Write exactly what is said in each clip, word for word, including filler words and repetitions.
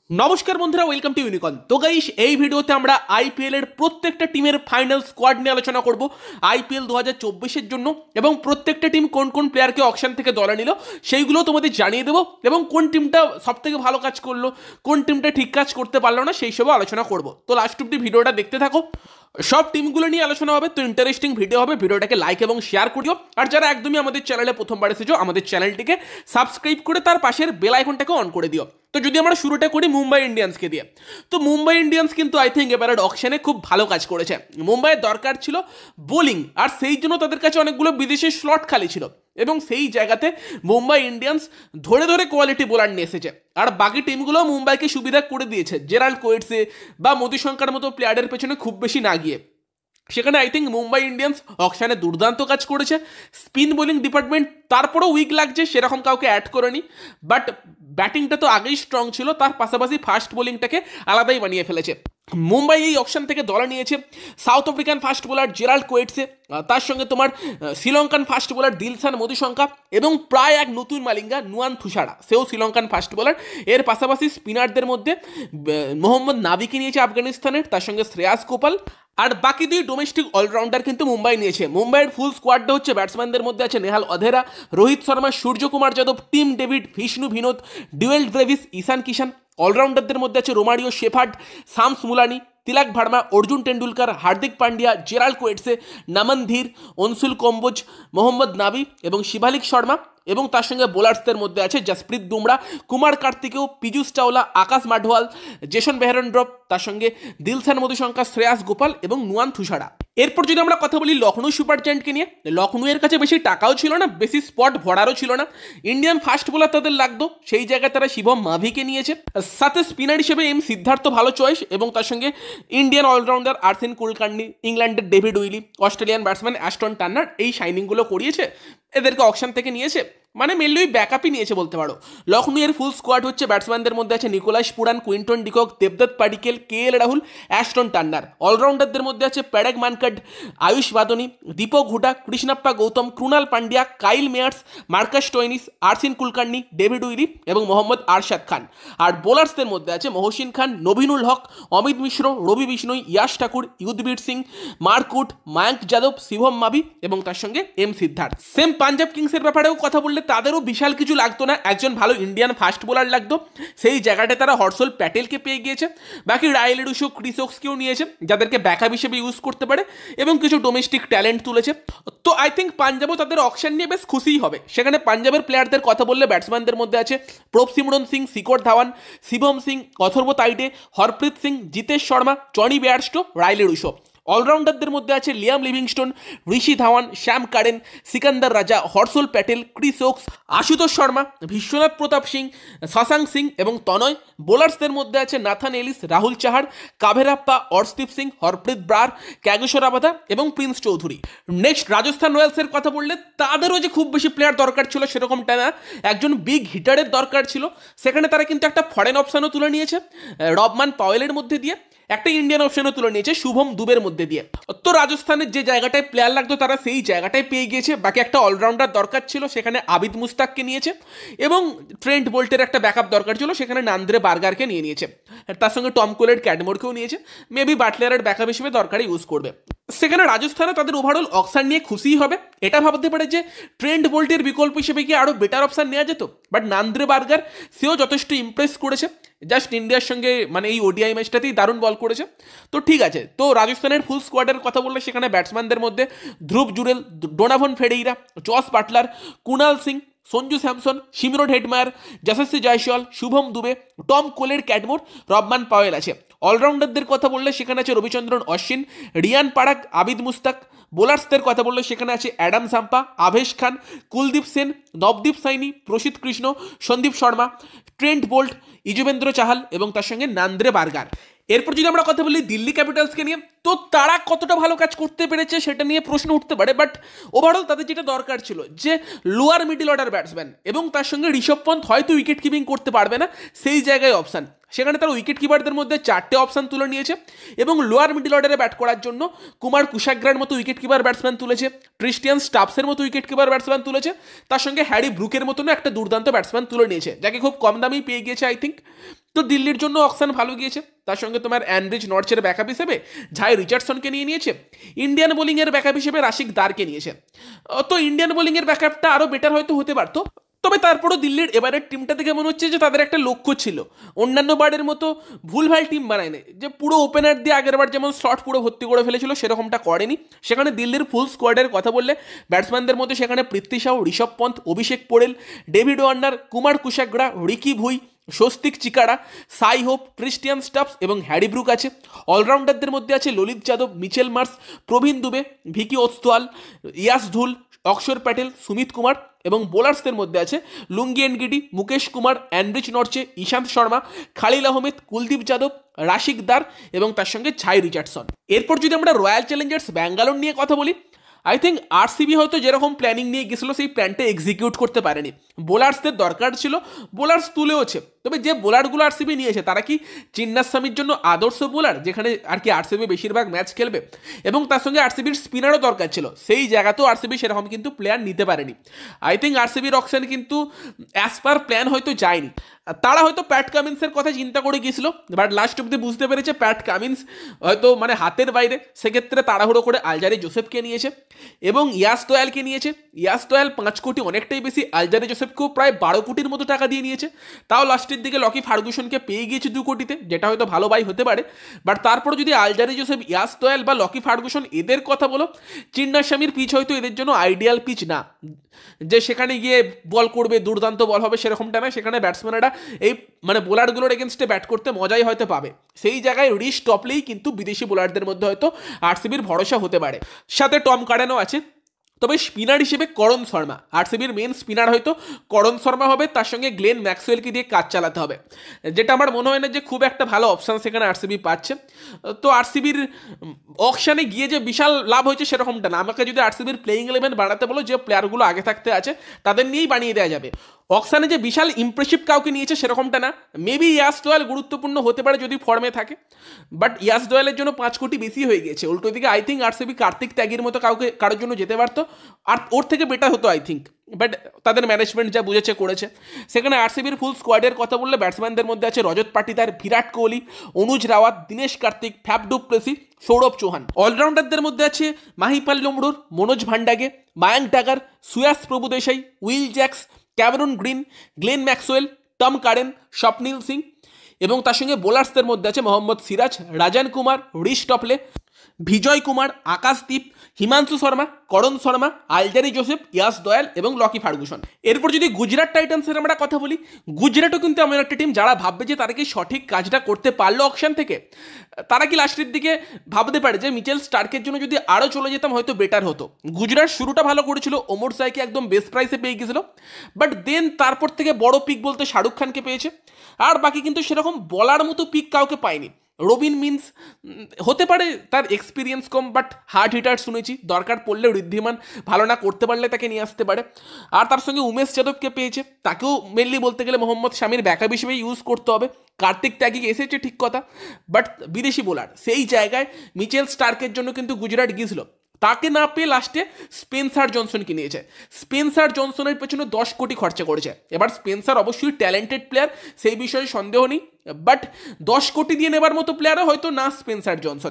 নমস্কার বন্ধুরা, welcome to Unicorn. তো গাইস, এই ভিডিওতে আমরা আইপিএল এর প্রত্যেকটা টিমের ফাইনাল স্কোয়াড নিয়ে আলোচনা করব আইপিএল দু হাজার চব্বিশের জন্য, এবং প্রত্যেকটা টিম কোন কোন প্লেয়ারকে অকশন থেকে দলে নিল সেইগুলো তোমাদের জানিয়ে দেবো, এবং কোন টিমটা সব থেকে ভালো কাজ করলো, কোন টিমটা ঠিক কাজ করতে পারলো না, সেই সবও আলোচনা করব। তো লাস্ট অব্দি ভিডিওটা দেখতে থাকো, সব টিমগুলো নিয়ে আলোচনা হবে। তো ইন্টারেস্টিং ভিডিও হবে, ভিডিওটাকে লাইক এবং শেয়ার করিও। আর যারা একদমই আমাদের চ্যানেলে প্রথমবার এসেছো, আমাদের চ্যানেলটিকে সাবস্ক্রাইব করে তার পাশের বেল আইকনটাকে অন করে দিও। তো যদি আমরা শুরুটা করি মুম্বাই ইন্ডিয়ান্সকে দিয়ে, তো মুম্বাই ইন্ডিয়ান্স কিন্তু আই থিঙ্ক এবারের অকশনে খুব ভালো কাজ করেছে। মুম্বাইয়ের দরকার ছিল বোলিং, আর সেই জন্য তাদের কাছে অনেকগুলো বিদেশি স্লট খালি ছিল, এবং সেই জায়গাতে মুম্বাই ইন্ডিয়ান্স ধরে ধরে কোয়ালিটি বোলার নিয়ে এসেছে। আর বাকি টিমগুলো মুম্বাইকে সুবিধা করে দিয়েছে, জেরাল্ড কোয়েটসে বা মধুশঙ্কর মতো প্লেয়ারের পেছনে খুব বেশি না গিয়ে। সেখানে আই থিঙ্ক মুম্বাই ইন্ডিয়ান্স অকশানে দুর্দান্ত কাজ করেছে। স্পিন বোলিং ডিপার্টমেন্ট তারপরেও উইক লাগছে, সেরকম কাউকে অ্যাড করেনি, বাট ব্যাটিংটা তো আগেই স্ট্রং ছিল, তার পাশাপাশি ফাস্ট বোলিংটাকে আলাদাই বানিয়ে ফেলেছে। মুম্বাই এই অকশন থেকে দলে নিয়েছে South African fast bowler Gerald Coetzee, তার সঙ্গে তোমার শ্রীলঙ্কান ফাস্ট বোলার দিলশান মধুশঙ্কা, এবং প্রায় এক নতুন মালিঙ্গা নুয়ান থুসারা, সেও শ্রীলঙ্কান ফাস্ট বোলার। এর পাশাপাশি স্পিনারদের মধ্যে মোহাম্মদ নাবিকে নিয়েছে আফগানিস্তানের, তার সঙ্গে শ্রেয়াস গোপাল, আর বাকি দুই ডোমেস্টিক অলরাউন্ডার কিন্তু মুম্বাই নিয়েছে। মুম্বাইয়ের ফুল স্কোয়াডটা হচ্ছে ব্যাটসম্যানদের মধ্যে আছে Nehal Wadhera, Rohit Sharma, Suryakumar Yadav, Tim David, Vishnu Vinod, Dewald Brevis, Ishan Kishan. অলরাউন্ডারদের মধ্যে আছে Romario Shepherd, Shams Mulani, Tilak Varma, Arjun Tendulkar, Hardik Pandya, Gerald Coetzee, Naman Dhir, Anshul কম্বোজ, মোহাম্মদ নাবি এবং শিবালিক শর্মা। এবং তার সঙ্গে বোলার্সদের মধ্যে আছে জসপ্রীত বুমরা, কুমার কার্তিকেয়, পীযুষ চাওলা, আকাশ মাঢওয়াল, জেসন বেহরনড্রপ, তার সঙ্গে দিলশান মধুশঙ্কা, শ্রেয়াস গোপাল এবং নুয়ান থুসারা। এরপর যদি আমরা কথা বলি লখনৌ সুপার জায়ান্টকে নিয়ে, লখনৌয়ের কাছে বেশি টাকাও ছিল না, বেশি স্পট ভরারও ছিল না। ইন্ডিয়ান ফাস্ট বোলার তাদের লাগতো, সেই জায়গায় তারা শিবম মাভিকে নিয়েছে। সাথে স্পিনার হিসেবে এম সিদ্ধার্থ ভালো চয়েস, এবং তার সঙ্গে ইন্ডিয়ান অলরাউন্ডার আর্সেন কুলকার্নি, ইংল্যান্ডের David Willey, Australian batsman Ashton Turner এই শাইনিংগুলো করিয়েছে, এদেরকে অকশন থেকে নিয়েছে, মানে মেনলি ওই ব্যাকআপই নিয়েছে বলতে পারো। লখনৌয়ের ফুল স্কোয়াড হচ্ছে ব্যাটসম্যানদের মধ্যে আছে নিকোলাস পুরান, কুইন্টন ডিকক, দেবদত্ত Padikkal, K L Rahul, Ashton Turner. অলরাউন্ডারদের মধ্যে আছে Prerak Mankad, Ayush Badoni, Deepak Hooda, Krishnappa Gowtham, Krunal Pandya, Kyle Mayers, Marcus Stoinis, Arshin Kulkarni, David Willey এবং মোহাম্মদ আরশাদ খান। আর বোলার্সদের মধ্যে আছে মহসিন খান, নবীনুল হক, অমিত মিশ্র, রবি বিষ্ণই, ইয়াশ ঠাকুর, ইউধবীর সিং, মার্কুট, মায়াঙ্ক যাদব, শিবম মাভি এবং তার সঙ্গে এম সিদ্ধার্থ। সেম পাঞ্জাব কিংসের ব্যাপারেও কথা বললে তাদেরও বিশাল কিছু লাগতো না, একজন ভালো ইন্ডিয়ান ফাস্ট বোলার লাগতো, সেই জায়গাটায় তারা হর্ষল প্যাটেলকে পেয়ে গিয়েছে। বাকি রায়েল এডুসো, ক্রিস ওক্সকেও নিয়েছে, যাদেরকে ব্যাকআপ হিসেবে ইউজ করতে পারে, এবং কিছু ডোমেস্টিক ট্যালেন্ট তুলেছে। তো আই থিঙ্ক পাঞ্জাবও তাদের অকশন নিয়ে বেশ খুশিই হবে। সেখানে পাঞ্জাবের প্লেয়ারদের কথা বললে ব্যাটসম্যানদের মধ্যে আছে Prabhsimran Singh, Shikhar Dhawan, Shivam Singh, Atharva Taide, Harpreet Singh, Jitesh Sharma, Jonny Bairstow, Rilee Rossouw. অলরাউন্ডারদের মধ্যে আছে Liam Livingstone, Rishi Dhawan, Sam Curran, Sikandar Raza, Harshal Patel, Chris Woakes, Ashutosh Sharma, Vishwanath Pratap Singh, Shashank Singh এবং তনয়। বোলার্সদের মধ্যে আছে নাথান এলিস, রাহুল চাহার, কাভেরাপ্পা, অর্শদীপ সিং, হরপ্রীত ব্রার, ক্যাগেশ্বর আবাদা এবং প্রিন্স চৌধুরী। নেক্সট রাজস্থান রয়্যালসের কথা বললে তাদেরও যে খুব বেশি প্লেয়ার দরকার ছিল সেরকমটা না, একজন বিগ হিটারের দরকার ছিল। সেখানে তারা কিন্তু একটা ফরেন অপশানও তুলে নিয়েছে রবমান পাওয়েলের মধ্যে দিয়ে, একটা ইন্ডিয়ান অপশনও তুলে নিয়েছে শুভম দুবের মধ্যে দিয়ে। তো রাজস্থানের যে জায়গাটায় প্লেয়ার লাগতো তারা সেই জায়গাটায় পেয়ে গিয়েছে। বাকি একটা অলরাউন্ডার দরকার ছিল, সেখানে আবিদ মুস্তাককে নিয়েছে, এবং ট্রেন্ট বোল্টের একটা ব্যাকআপ দরকার ছিল, সেখানে নান্দ্রে বার্গারকে নিয়ে নিয়েছে। তার সঙ্গে টম কোলের ক্যাডমোরকেও নিয়েছে, মেবি বাটলারের ব্যাকআপ হিসেবে দরকারে ইউজ করবে। সেখানে রাজস্থানে তাদের ওভারঅল অকশন নিয়ে খুশিই হবে। এটা ভাবতে পারে যে ট্রেন্ট বোল্টের বিকল্প হিসেবে কি আরও বেটার অপশান নেওয়া যেত, বাট নান্দ্রে বার্গার সেও যথেষ্ট ইমপ্রেস করেছে, জাস্ট ইন্ডিয়ার সঙ্গে মানে এই ওডিআই ম্যাচটাতেই দারুণ বল করেছে। তো ঠিক আছে, তো রাজস্থানের ফুল স্কোয়াডের কথা বললে সেখানে ব্যাটসম্যানদের মধ্যে Dhruv Jurel, Donovan Ferreira, Jos Buttler, Kunal Singh, Sanju Samson, Shimron Hetmyer, Yashasvi Jaiswal, Shubham Dubey, Tom Kohler Cadmore, রবমান Powell আছে। অলরাউন্ডারদের কথা বললে সেখানে আছে রবিচন্দ্রন অশ্বিন, রিয়ান পারাগ, আবিদ মুস্তাক। বোলার্সদের কথা বললে সেখানে আছে Adam Zampa, Avesh Khan, Kuldeep Sen, Navdeep Saini, Prasidh Krishna, Sandeep Sharma, Trent Boult, Yuzvendra Chahal এবং তার সঙ্গে নান্দ্রে বার্গার। এরপর যদি আমরা কথা বলি দিল্লি ক্যাপিটালসকে নিয়ে, তো তারা কতটা ভালো কাজ করতে পেরেছে সেটা নিয়ে প্রশ্ন উঠতে পারে, বাট ওভারঅল তাদের যেটা দরকার ছিল যে লোয়ার মিডল অর্ডার ব্যাটসম্যান, এবং তার সঙ্গে ঋষভ পন্থ হয়তো উইকেট কিপিং করতে পারবে না, সেই জায়গায় অপশান। সেখানে তারা উইকেট কিপারদের মধ্যে চারটে অপশান তুলে নিয়েছে, এবং লোয়ার মিডল অর্ডারে ব্যাট করার জন্য কুমার কুশাগ্রার মতো উইকেট কিপার ব্যাটসম্যান তুলেছে, ক্রিস্টিয়ান স্টাফসের মতো উইকেট কিপার ব্যাটসম্যান তুলেছে, তার সঙ্গে হ্যারি ব্রুকের মতনও একটা দুর্দান্ত ব্যাটসম্যান তুলে নিয়েছে, যাকে খুব কম দামেই পেয়ে গিয়েছে আই থিঙ্ক। তো দিল্লির জন্য অকশন ভালো গিয়েছে। তার সঙ্গে তোমার অ্যান্ড্রিচ নর্চের ব্যাকআপ হিসেবে ঝাই রিচার্ডসনকে নিয়ে নিয়েছে, ইন্ডিয়ান বোলিংয়ের ব্যাকআপ হিসেবে রাশিক দারকে নিয়েছে। তো ইন্ডিয়ান বোলিংয়ের ব্যাকআপটা আরও বেটার হয়তো হতে পারতো, তবে তারপরও দিল্লির এবারের টিমটা থেকে মনে হচ্ছে যে তাদের একটা লক্ষ্য ছিল, অন্যান্য বারের মতো ভুলভাল টিম বানায় নেই, যে পুরো ওপেনার দিয়ে আগের বার যেমন স্লট পুরো ভর্তি করে ফেলেছিল সেরকমটা করেনি। সেখানে দিল্লির ফুল স্কোয়াডের কথা বললে ব্যাটসম্যানদের মধ্যে সেখানে Prithvi Shaw, Rishabh Pant, Abishek Porel, David Warner, Kumar Kushagra, Ricky Bhui, Swastik Chikara, Shai Hope, Tristan Stubbs এবং হ্যারি ব্রুক আছে। অলরাউন্ডারদের মধ্যে আছে ললিত যাদব, মিচেল মার্স, প্রবীণ দুবে, ভিকি ওস্তোয়াল, ইয়াস ধুল, অক্ষর প্যাটেল, সুমিত কুমার এবং বোলার্সদের মধ্যে আছে Lungi Ngidi, Mukesh Kumar, Anrich Nortje, Ishant Sharma, Khaleel Ahmed, Kuldeep Yadav, Rasikh Dar এবং তার সঙ্গে ঝাই রিচার্ডসন। এরপর যদি আমরা রয়্যাল চ্যালেঞ্জার্স ব্যাঙ্গালোর নিয়ে কথা বলি, আই থিঙ্ক আরসিবি হয়তো যেরকম প্ল্যানিং নিয়ে গেছিলো সেই প্ল্যানটা এক্সিকিউট করতে পারেনি। বোলার্সদের দরকার ছিল, বোলার্স তুলেওছে, তবে যে বোলারগুলো আরসিবি নিয়েছে তারা কি চিন্নাস্বামীর জন্য আদর্শ বোলার, যেখানে আর কি আরসিবি বেশিরভাগ ম্যাচ খেলবে, এবং তার সঙ্গে আরসিবির স্পিনারও দরকার ছিল, সেই জায়গাতেও আরসিবি সেরকম কিন্তু প্লেয়ার নিতে পারেনি। আই থিঙ্ক আরসিবির অকশন কিন্তু অ্যাজ পার প্ল্যান হয়তো যায়নি। তারা হয়তো প্যাট কামিন্সের কথা চিন্তা করে গিয়েছিল, বাট লাস্ট অব্দি বুঝতে পেরেছে প্যাট কামিন্স হয়তো মানে হাতের বাইরে, সেক্ষেত্রে তাড়াহুড়ো করে আলজারি জোসেফকে নিয়েছে এবং ইয়াস দোয়ালকে নিয়েছে। ইয়াস দোয়াল পাঁচ কোটি অনেকটাই বেশি, আলজারি জোসেফকেও প্রায় বারো কোটির মতো টাকা দিয়ে নিয়েছে, তাও লাস্টের দিকে লকি ফার্গুসনকে পেয়ে গিয়েছে দু কোটিতে, যেটা হয়তো ভালো বাই হতে পারে। বাট তারপরে যদি আলজারি জোসেফ, ইয়াস দোয়াল বা লকি ফার্গুসন এদের কথা বলো, চিন্নাস্বামীর পিচ হয়তো এদের জন্য আইডিয়াল পিচ না, যে সেখানে গিয়ে বল করবে, দুর্দান্ত বল হবে সেরকমটা না। সেখানে ব্যাটসম্যানেরা এই মানে বোলারগুলোর এগেনস্টে ব্যাট করতে মজাই হয়তো পাবে, সেই জায়গায় রিশ টপলেই কিন্তু বিদেশি বোলারদের মধ্যে হয়তো আরসিবির ভরসা হতে পারে। সাথে টম কারেনও আছে, তবে স্পিনার হিসেবে করণ শর্মা, আরসিবির মেন স্পিনার হয়তো করণ শর্মা হবে, তার সঙ্গে গ্লেন ম্যাক্সওয়েলকে দিয়ে কাজ চালাতে হবে, যেটা আমার মনে হয় না যে খুব একটা ভালো অপশান সেখানে আরসিবি পাচ্ছে। তো আরসিবির অকশানে গিয়ে যে বিশাল লাভ হয়েছে সেরকমটা না। আমাকে যদি আরসিবির প্লেইং ইলেভেন বানাতে বলো, যে প্লেয়ারগুলো আগে থাকতে আছে তাদের নিয়েই বানিয়ে দেওয়া যাবে। অকশানে যে বিশাল ইমপ্রেসিভ কাউকে নিয়েছে সেরকমটা না। মেবি ইয়াস দোয়াল গুরুত্বপূর্ণ হতে পারে যদি ফর্মে থাকে, বাট ইয়াস দোয়ালের জন্য পাঁচ কোটি বেশি হয়ে গিয়েছে। উল্টো দিকে আই থিঙ্ক আরসিবি কার্তিক ত্যাগীর মতো কাউকে কারোর জন্য যেতে পারতো, আর ওর থেকে বেটার হতো আই থিঙ্ক, বাট তাদের ম্যানেজমেন্ট যা বুঝেছে করেছে। সেখানে আরসিবির ফুল স্কোয়াডের কথা বললে ব্যাটসম্যানদের মধ্যে আছে Rajat Patidar, Virat Kohli, Anuj Rawat, Dinesh Karthik, Faf du Plessis, Sourav Chauhan. অলরাউন্ডারদের মধ্যে আছে Mahipal Lomror, Manoj Bhandage, Mayank Dagar, Suyash Prabhudessai, Will Jacks, Cameron Green, Glenn Maxwell, Tom Curran, Swapnil Singh এবং তার সঙ্গে বোলার্সদের মধ্যে আছে Mohammed Siraj, Rajan Kumar, Reece Topley, Vijay Kumar, Akashdeep, Himanshu Sharma, Karan Sharma, Alzarri Joseph, Yash Dayal এবং লকি ফার্গুসন। এরপর যদি গুজরাট টাইটান্সের আমরা কথা বলি, গুজরাটও কিন্তু এমন একটা টিম যারা ভাববে যে তারা কি সঠিক কাজটা করতে পারলো অকশন থেকে, তারা কি লাস্টের দিকে ভাবতে পারে যে মিচেল স্টার্কের জন্য যদি আরও চলে যেতাম হয়তো বেটার হতো। গুজরাট শুরুটা ভালো করেছিল, ওমর সাইকে একদম বেস্ট প্রাইসে পেয়ে গেছিলো, বাট দেন তারপর থেকে বড় পিক বলতে শাহরুখ খানকে পেয়েছে, আর বাকি কিন্তু সেরকম বলার মতো পিক কাউকে পায়নি। রবিন মিন্স হতে পারে তার এক্সপিরিয়েন্স কম, বাট হার্ড হিটার শুনেছি, দরকার পড়লে ঋদ্ধিমান ভালো না করতে পারলে তাকে নিয়ে আসতে পারে। আর তার সঙ্গে উমেশ যাদবকে পেয়েছে, তাকেও মেনলি বলতে গেলে মোহাম্মদ শামির ব্যাকআপ হিসেবে ইউজ করতে হবে। কার্তিক ত্যাগী এসেছে ঠিক কথা, বাট বিদেশি বোলার, সেই জায়গায় মিচেল স্টার্কের জন্য কিন্তু গুজরাট গিয়েছিল, তাকে না পেয়ে লাস্টে স্পেন্সার জনসনকে নিয়েছে। স্পেন্সার জনসনের পেছনে দশ কোটি খরচা করেছে। এবার স্পেন্সার অবশ্যই ট্যালেন্টেড প্লেয়ার, সেই বিষয়ে সন্দেহ নেই, বাট দশ কোটি দিয়ে নেবার মতো প্লেয়ারও হয়তো না স্পেন্সার জনসন।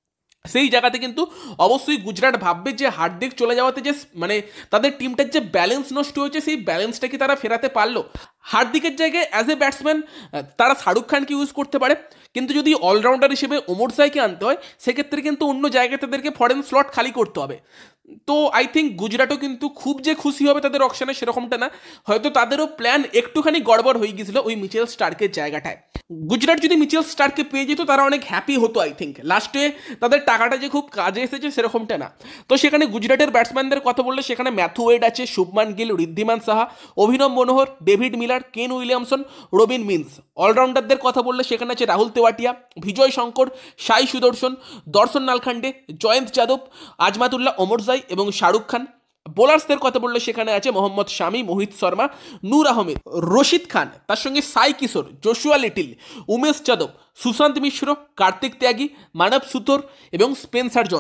সেই জায়গাতে কিন্তু অবশ্যই গুজরাট ভাববে যে হার্দিক চলে যাওয়াতে যে মানে তাদের টিমটার যে ব্যালেন্স নষ্ট হয়েছে, সেই ব্যালেন্সটা কি তারা ফেরাতে পারলো। হার্দিকের জায়গায় অ্যাজ এ ব্যাটসম্যান তারা শাহরুখ খানকে ইউজ করতে পারে, কিন্তু যদি অলরাউন্ডার হিসেবে ওমর সাইকে আনতে হয় সেক্ষেত্রে কিন্তু অন্য জায়গায় তাদেরকে ফরেন স্লট খালি করতে হবে। তো আই থিঙ্ক গুজরাটও কিন্তু খুব যে খুশি হবে তাদের অকশনে সেরকমটা না, হয়তো তাদেরও প্ল্যান একটুখানি গড়বড় হয়ে গিয়েছিল ওই মিচেল স্টার্কের জায়গাটায়। গুজরাট যদি মিচেল স্টার্ককে পেয়ে যেত তারা অনেক হ্যাপি হতো আই থিঙ্ক, লাস্টে তাদের টাকাটা যে খুব কাজে এসেছে সেরকমটা না। তো সেখানে গুজরাটের ব্যাটসম্যানদের কথা বললে সেখানে ম্যাথু ওয়েড আছে, Shubman Gill, Wriddhiman Saha, Abhinav Manohar, David Miller, Kane Williamson, Robin Minz. অলরাউন্ডারদের কথা বললে সেখানে আছে রাহুল তেওয়াটিয়া, বিজয় শঙ্কর, সাই সুদর্শন, দর্শন নালখান্ডে, জয়ন্ত যাদব, আজমাতুল্লাহ ওমরজাই এবং শাহরুখ খান। বোলার্সদের কথা বললে সেখানে আছে মোহাম্মদ শামি, মোহিত শর্মা, নূর আহমেদ, রশিদ খান, তার সঙ্গে সাই কিশোর, জোশুয়া লিটিল, উমেশ যাদব, সুশান্ত মিশ্র, কার্তিক ত্যাগী, মানব সুতোর এবং স্পেন্সার জনসন।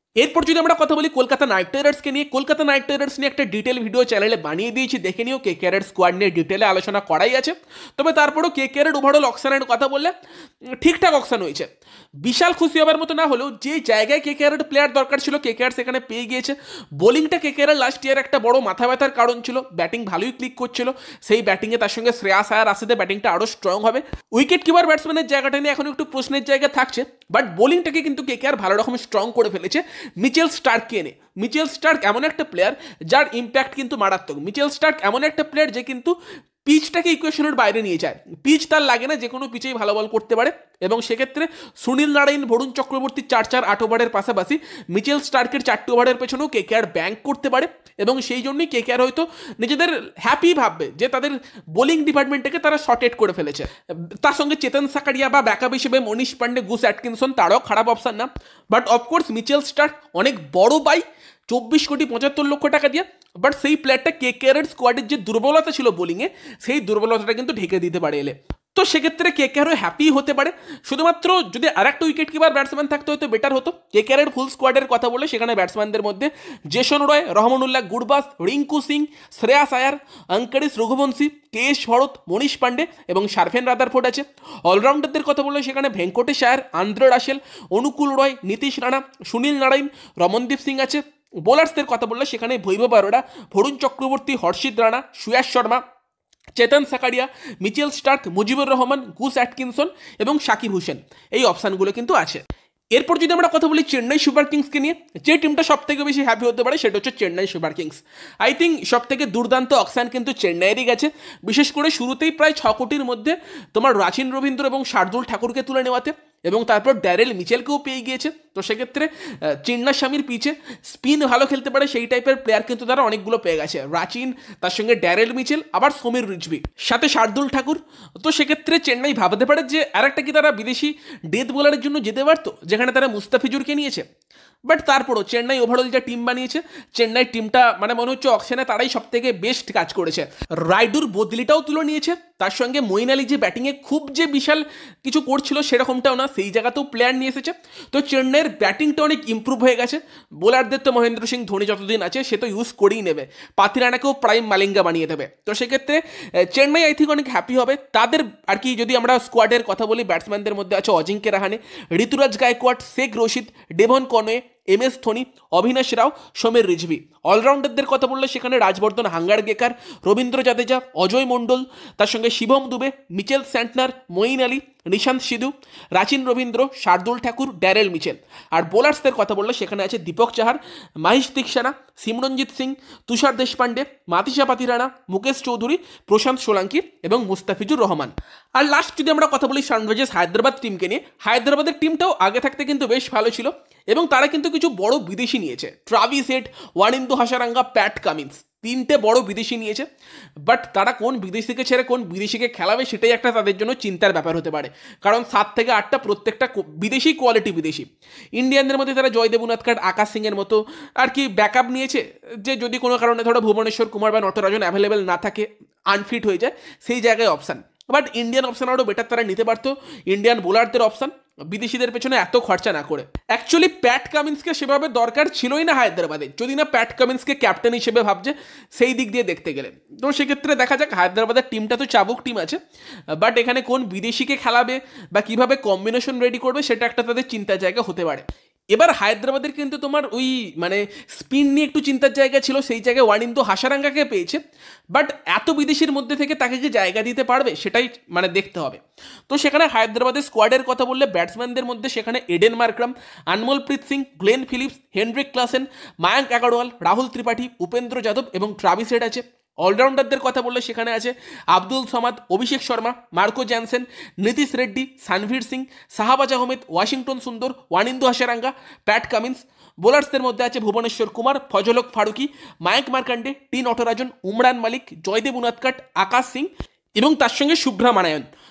এরপর যদি আমরা কথা বলি কলকাতা নাইট রাইডার্সকে নিয়ে, কলকাতা নাইট রাইডার্স নিয়ে একটা ডিটেল ভিডিও চ্যানেলে বানিয়ে দিয়েছি, দেখে নিও। কেকেআরের স্কোয়াড নিয়ে ডিটেলে আলোচনা করাই আছে। তবে তারপরেও কেকেআরের ওভারঅল অকশানের কথা বললে ঠিকঠাক অকশান হয়েছে, বিশাল খুশি হবার মতো না হলেও যে জায়গায় কেকেআরের প্লেয়ার দরকার ছিল কেকেআর সেখানে পেয়ে গিয়েছে। বোলিংটা কেকেআরের লাস্ট ইয়ার একটা বড় মাথা ব্যথার কারণ ছিল, ব্যাটিং ভালোই ক্লিক করছিল, সেই ব্যাটিংয়ে তার সঙ্গে শ্রেয়াস আয়ার আসতে ব্যাটিংটা আরও স্ট্রং হবে। উইকেট কিপার ব্যাটসম্যানের জায়গাটা নিয়ে এখন একটু প্রশ্নের জায়গা থাকছে, বাট বোলিংটাকে কিন্তু কেকেআর ভালো রকম স্ট্রং করে ফেলেছে মিচেল স্টার্ককে এনে। মিচেল স্টার্ক এমন একটা প্লেয়ার যার ইম্প্যাক্ট কিন্তু মারাত্মক। মিচেল স্টার্ক এমন একটা প্লেয়ার যে কিন্তু পিচটাকে ইকুয়েশনের বাইরে নিয়ে যায়, পিচ তার লাগে না, যে কোনো পিচেই ভালো বল করতে পারে। এবং সেক্ষেত্রে সুনীল নারায়ণ, বরুণ চক্রবর্তী চার চার আট ওভারের পাশাপাশি মিচেল স্টার্কের চারটি ওভারের পেছনেও কেকেআর ব্যাঙ্ক করতে পারে। এবং সেই জন্যই কেকেআর হয়তো নিজেদের হ্যাপি ভাববে যে তাদের বোলিং ডিপার্টমেন্টটাকে তারা শর্টেড করে ফেলেছে। তার সঙ্গে চেতন সাকারিয়া বা ব্যাকআপ হিসেবে মনীষ পান্ডে, গুস অ্যাটকিনসন, তারাও খারাপ অপশান না। বাট অফকোর্স মিচেল স্টার্ক অনেক বড় বাই, চব্বিশ কোটি পঁচাত্তর লক্ষ টাকা দিয়ে। বাট সেই প্লেয়ারটা কেকেআরের স্কোয়াডের যে দুর্বলতা ছিল বোলিংয়ে, সেই দুর্বলতাটা কিন্তু ঢেকে দিতে পারে এলে। তো সেক্ষেত্রে কেকেআরও হ্যাপি হতে পারে। শুধুমাত্র যদি আর একটা উইকেট কিপার ব্যাটসম্যান থাকতে হয়তো বেটার হতো। কেকেআরের ফুল স্কোয়াডের কথা বলে সেখানে ব্যাটসম্যানদের মধ্যে Jason Roy, Rahmanullah Gurbaz, Rinku Singh, Shreyas Iyer, Angkrish Raghuvanshi, K S Bharat, Manish Pandey এবং শারফেন রাদারফোর্ড আছে। অলরাউন্ডারদের কথা বললে সেখানে ভেঙ্কটেশ আয়ার, আন্দ্রে রাসেল, অনুকূল রয়, নীতিশ রানা, সুনীল নারায়ণ, রমনদীপ সিং আছে। বোলার্সদের কথা বললে সেখানে Vaibhav Arora, Varun Chakravarthy, Harshit Rana, Suyash Sharma, Chetan Sakariya, Mitchell Starc, Mujeeb Rahman, Gus Atkinson এবং সাকিব হোসেন, এই অপশানগুলো কিন্তু আছে। এরপর যদি আমরা কথা বলি চেন্নাই সুপার কিংসকে নিয়ে, যে টিমটা সব থেকে বেশি হ্যাপি হতে পারে সেটা হচ্ছে Chennai Super Kings. I think সব থেকে দুর্দান্ত অকশান কিন্তু চেন্নাইয়েরই গেছে, বিশেষ করে শুরুতেই প্রায় ছ কোটির মধ্যে তোমার রাচিন রবীন্দ্র এবং শার্দুল ঠাকুরকে তুলে নেওয়াতে, এবং তারপর ড্যারেল মিচেলকেও পেয়ে গিয়েছে। তো সেক্ষেত্রে চিন্নাস্বামীর পিচে স্পিন ভালো খেলতে পারে সেই টাইপের প্লেয়ার কিন্তু তারা অনেকগুলো পেয়ে গেছে। রাচিন, তার সঙ্গে ড্যারেল মিচেল, আবার সমীর রিজভি, সাথে শার্দুল ঠাকুর। তো সেক্ষেত্রে চেন্নাই ভাবতে পারে যে আরেকটা কি তারা বিদেশি ডেথ বোলারের জন্য যেতে পারতো, যেখানে তারা মুস্তাফিজুরকে নিয়েছে। বাট তারপরও চেন্নাই ওভারঅল যা টিম বানিয়েছে, চেন্নাই টিমটা মানে মনে হচ্ছে অকশনে তারাই সব থেকে বেস্ট কাজ করেছে। রাইডুর বদলিটাও তুলে নিয়েছে, তার সঙ্গে মঈন আলী যে ব্যাটিংয়ে খুব যে বিশাল কিছু করছিল সেরকমটাও না, সেই জায়গাতেও প্লেয়ার নিয়ে এসেছে। তো চেন্নাইয়ের ব্যাটিংটা অনেক ইম্প্রুভ হয়ে গেছে। বোলারদের তো মহেন্দ্র সিং ধোনি যতদিন আছে সে তো ইউজ করেই নেবে, পাতিরানাকেও প্রাইম মালিঙ্গা বানিয়ে দেবে। তো সেক্ষেত্রে চেন্নাই আই থিঙ্ক অনেক হ্যাপি হবে। তাদের আর কি যদি আমরা স্কোয়াডের কথা বলি, ব্যাটসম্যানদের মধ্যে আছে Ajinkya Rahane, Ruturaj Gaikwad, Shaikh Rasheed, Devon Conway, M S Dhoni, Avanish Rao, Sameer Rizvi. অলরাউন্ডারদের কথা বললে সেখানে রাজবর্ধন হাঙ্গারগেকার, রবীন্দ্র জাদেজা, অজয় মণ্ডল, তার সঙ্গে Shivam Dube, Mitchell Santner, Moeen Ali, Nishant Sindhu, Rachin Ravindra, Shardul Thakur, Daryl Mitchell. আর বোলার্সদের কথা বললে সেখানে আছে দীপক চাহার, মাহিশ দীক্ষানা, সিমরনজিৎ সিং, তুষার দেশপান্ডে, মাতিসা পাতিরানা, মুকেশ চৌধুরী, প্রশান্ত সোলাঙ্কি এবং মুস্তাফিজুর রহমান। আর লাস্ট যদি আমরা কথা বলি সানরাইজার্স হায়দ্রাবাদ টিমকে নিয়ে, হায়দ্রাবাদের টিমটাও আগে থাকতে কিন্তু বেশ ভালো ছিল এবং তারা কিন্তু কিছু বড় বিদেশি নিয়েছে। Travis Head, Wanindu Hasaranga, Pat Cummins, তিনটে বড় বিদেশি নিয়েছে। বাট তারা কোন বিদেশিকে ছেড়ে কোন বিদেশিকে খেলাবে সেটাই একটা তাদের জন্য চিন্তার ব্যাপার হতে পারে, কারণ সাত থেকে আটটা প্রত্যেকটা বিদেশি কোয়ালিটি বিদেশি। ইন্ডিয়ানদের মধ্যে তারা জয়দেব উনাদকাট, আকাশ সিংয়ের মতো আর কি ব্যাকআপ নিয়েছে, যে যদি কোনো কারণে ধরো ভুবনেশ্বর কুমার বা নটরাজন অ্যাভেলেবেল না থাকে, আনফিট হয়ে যায়, সেই জায়গায় অপশান। বাট ইন্ডিয়ান অপশান আরও বেটার তারা নিতে পারতো, ইন্ডিয়ান বোলারদের অপশান, বিদেশিদের পেছনে এত খরচা না করে। অ্যাকচুয়ালি প্যাট কামিন্সকে সেভাবে দরকার ছিলই না হায়দ্রাবাদে, যদি না প্যাট কামিন্সকে ক্যাপ্টেন হিসেবে ভাবছে সেই দিক দিয়ে দেখতে গেলে। তো সেক্ষেত্রে দেখা যাক, হায়দ্রাবাদের টিমটা তো চাবুক টিম আছে, বাট এখানে কোন বিদেশিকে খেলাবে বা কিভাবে কম্বিনেশন রেডি করবে সেটা একটা তাদের চিন্তার জায়গা হতে পারে। এবার হায়দ্রাবাদের কিন্তু তোমার ওই মানে স্পিন নিয়ে একটু চিন্তার জায়গা ছিল, সেই জায়গায় ওয়ানিন্দু হাসারাঙ্গাকে পেয়েছে, বাট এত বিদেশির মধ্যে থেকে তাকে কি জায়গা দিতে পারবে সেটাই মানে দেখতে হবে। তো সেখানে হায়দ্রাবাদের স্কোয়াডের কথা বললে ব্যাটসম্যানদের মধ্যে সেখানে Aiden Markram, Anmolpreet Singh, Glenn Phillips, Heinrich Klaasen, Mayank Agarwal, Rahul Tripathi, Upendra Yadav এবং ট্রাভিস হেড আছে। অলরাউন্ডারদের কথা বললে সেখানে আছে Abdul Samad, Abhishek Sharma, Marco Jansen, Nitish Reddy, Sanvir Singh, Shahbaz Ahmed, Washington Sundar, Wanindu Hasaranga, Pat Cummins. বোলার্সদের মধ্যে আছে ভুবনেশ্বর কুমার, ফজলক ফারুকি, মায়াঙ্ক মার্কান্ডে, টি নটরাজন, উমরান মালিক, জয়দেব উনাদকাট, আকাশ সিং এবং তার সঙ্গে শুভ্রা মানায়ন।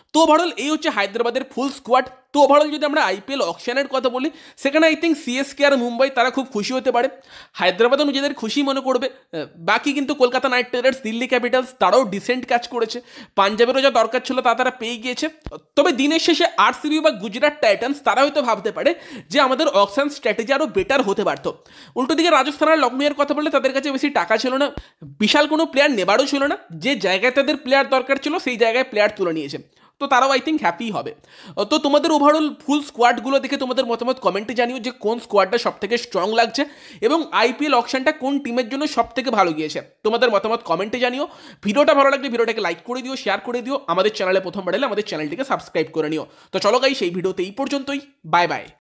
তো ওভারঅল এই হচ্ছে হায়দ্রাবাদের ফুল স্কোয়াড। তো ওভারঅল যদি আমরা আইপিএল অকশনের কথা বলি, সেখানে আই থিঙ্ক সিএসকে আর মুম্বাই তারা খুব খুশি হতে পারে, হায়দ্রাবাদও নিজেদের খুশি মনে করবে। বাকি কিন্তু Kolkata Knight Riders, Delhi Capitals তারাও ডিসেন্ট কাজ করেছে, পাঞ্জাবেরও যা দরকার ছিল তা তারা পেয়ে গিয়েছে। তবে দিনের শেষে আরসিবি বা গুজরাট টাইটান্স তারা হয়তো ভাবতে পারে যে আমাদের অকশন স্ট্র্যাটেজি আরও বেটার হতে পারত। উল্টো দিকে রাজস্থান আর লখনউয়ের কথা বললে তাদের কাছে বেশি টাকা ছিল না, বিশাল কোনো প্লেয়ার নেবারও ছিল না, যে জায়গায় তাদের প্লেয়ার দরকার ছিল সেই জায়গায় প্লেয়ার তুলে নিয়েছে। তো তারাও আই থিঙ্ক হ্যাপি হবে। তো তোমাদের ওভারঅল ফুল স্কোয়াডগুলো দেখে তোমাদের মতামত কমেন্টে জানিও যে কোন স্কোয়াডটা সব থেকে স্ট্রং লাগছে এবং আইপিএল অকশনটা কোন টিমের জন্য সব থেকে ভালো গিয়েছে। তোমাদের মতামত কমেন্টে জানিও। ভিডিওটা ভালো লাগলে ভিডিওটাকে লাইক করে দিও, শেয়ার করে দিও। আমাদের চ্যানেলে প্রথমবার এলে আমাদের চ্যানেলটিকে সাবস্ক্রাইব করে নিও। তো চলো গাই, সেই ভিডিওতে এই পর্যন্তই। Bye by.